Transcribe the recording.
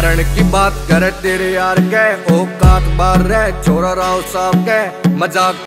मारण की बात करे तेरे यार के, औकात बार रहे छोरा राव साहब के मजाक